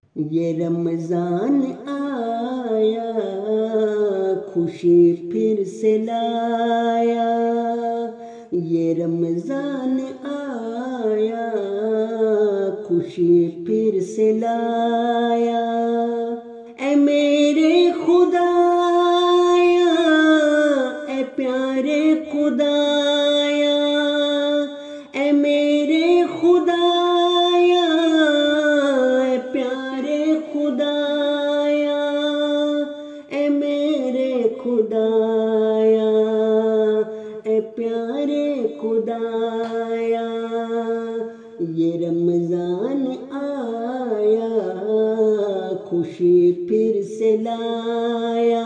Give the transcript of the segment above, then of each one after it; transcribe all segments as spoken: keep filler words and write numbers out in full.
یہ رمضان آیا خوشی پھر سے لایا، یہ رمضان آیا خوشی پھر سے لایا، اے میرے خدایا اے پیارے خدایا، اے میرے خدایا اے پیارے خدایا، اے میرے خدایا اے پیارے خدایا، یہ رمضان آیا خوشی پھر سے لایا،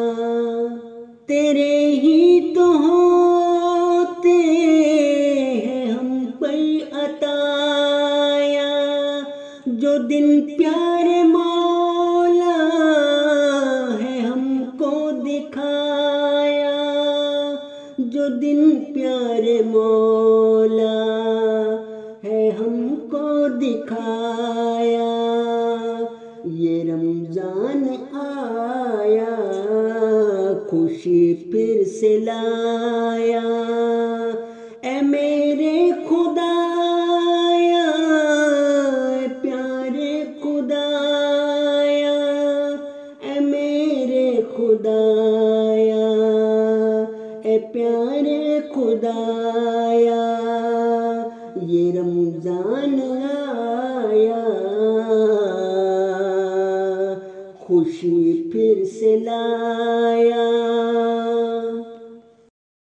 تیرے ہی تو ہوتے ہیں ہم پر عطایا، جو دن پیارے مولا ہے ہم کو دکھایا، جو دن پیارے مولا ہے ہم کو دکھایا، یہ رمضان آیا خوشی پھر سے لایا، اے میرے خدایا اے پیارے خدایا، اے میرے خدایا اے پیارے خدایا، یہ رمضان آیا خوشی پھر سے لایا۔